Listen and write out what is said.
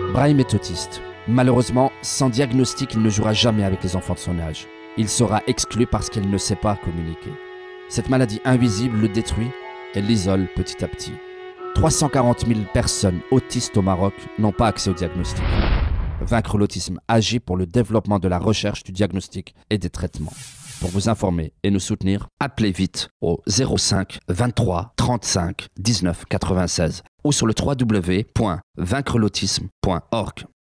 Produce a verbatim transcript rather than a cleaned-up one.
Brahim est autiste. Malheureusement, sans diagnostic, il ne jouera jamais avec les enfants de son âge. Il sera exclu parce qu'il ne sait pas communiquer. Cette maladie invisible le détruit et l'isole petit à petit. trois cent quarante mille personnes autistes au Maroc n'ont pas accès au diagnostic. Vaincre l'autisme agit pour le développement de la recherche, du diagnostic et des traitements. Pour vous informer et nous soutenir, appelez vite au zéro cinq vingt-trois trente-cinq dix-neuf quatre-vingt-seize ou sur le w w w point vaincre l'autisme point org.